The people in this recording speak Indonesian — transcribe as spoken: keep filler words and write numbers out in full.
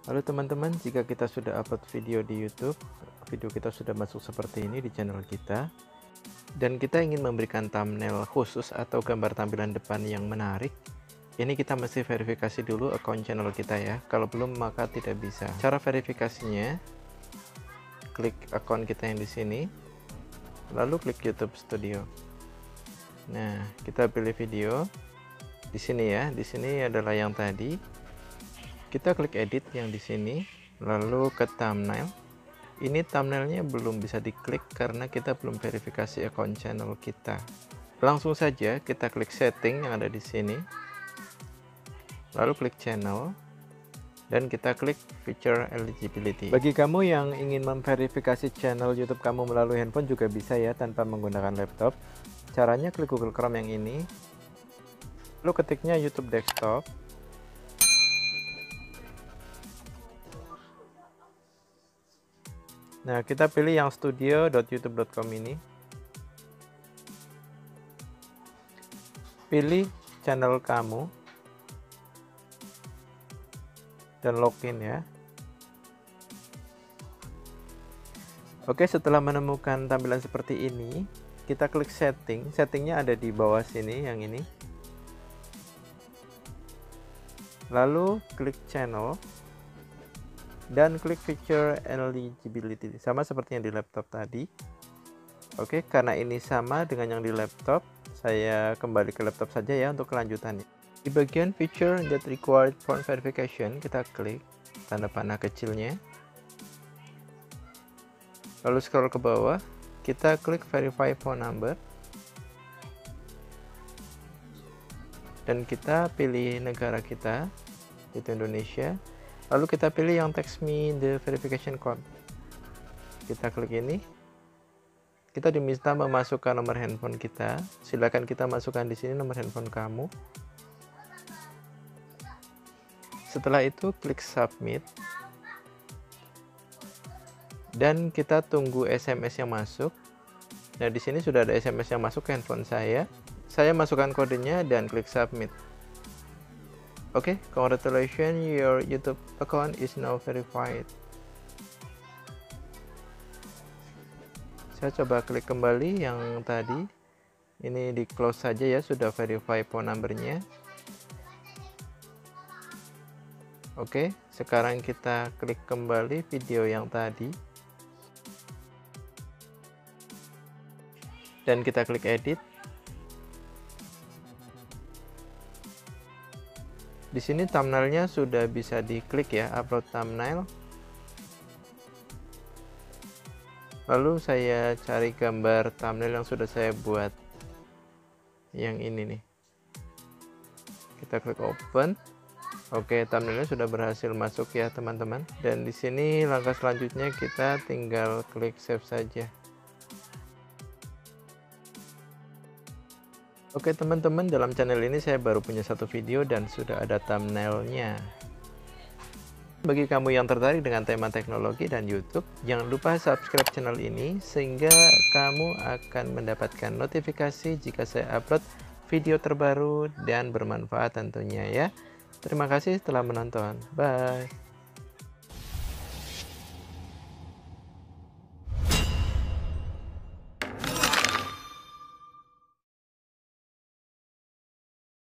Halo teman-teman, jika kita sudah upload video di YouTube, video kita sudah masuk seperti ini di channel kita, dan kita ingin memberikan thumbnail khusus atau gambar tampilan depan yang menarik, ini kita mesti verifikasi dulu akun channel kita ya. Kalau belum maka tidak bisa. Cara verifikasinya, klik akun kita yang di sini, lalu klik YouTube Studio. Nah, kita pilih video di sini ya. Di sini adalah yang tadi. Kita klik edit yang di sini, lalu ke thumbnail. Ini thumbnailnya belum bisa diklik karena kita belum verifikasi akun channel kita. Langsung saja kita klik setting yang ada di sini, lalu klik channel, dan kita klik feature eligibility. Bagi kamu yang ingin memverifikasi channel YouTube kamu melalui handphone juga bisa ya, tanpa menggunakan laptop. Caranya klik Google Chrome yang ini, lalu ketiknya YouTube desktop. Nah, kita pilih yang studio dot youtube dot com ini. Pilih channel kamu dan login ya. Oke, setelah menemukan tampilan seperti ini, kita klik setting. Settingnya ada di bawah sini yang ini. Lalu klik channel dan klik feature eligibility, sama seperti yang di laptop tadi. Oke, karena ini sama dengan yang di laptop, saya kembali ke laptop saja ya untuk kelanjutannya. Di bagian feature that required phone verification, kita klik tanda panah kecilnya, lalu scroll ke bawah, kita klik verify phone number, dan kita pilih negara kita, itu Indonesia. Lalu kita pilih yang text me the verification code. Kita klik ini. Kita diminta memasukkan nomor handphone kita. Silakan kita masukkan di sini nomor handphone kamu. Setelah itu klik submit. Dan kita tunggu S M S yang masuk. Nah, di sini sudah ada S M S yang masuk ke handphone saya. Saya masukkan kodenya dan klik submit. Oke, okay, congratulations, your YouTube account is now verified. Saya coba klik kembali yang tadi. Ini di close saja ya, sudah verify phone numbernya. Oke, okay, sekarang kita klik kembali video yang tadi. Dan kita klik edit. Di sini thumbnailnya sudah bisa diklik ya, upload thumbnail. Lalu saya cari gambar thumbnail yang sudah saya buat. Yang ini nih. Kita klik open. Oke, thumbnailnya sudah berhasil masuk ya teman-teman. Dan di sini langkah selanjutnya kita tinggal klik save saja. Oke teman-teman, dalam channel ini saya baru punya satu video dan sudah ada thumbnailnya. Bagi kamu yang tertarik dengan tema teknologi dan YouTube, jangan lupa subscribe channel ini sehingga kamu akan mendapatkan notifikasi jika saya upload video terbaru dan bermanfaat tentunya ya. Terima kasih telah menonton. Bye.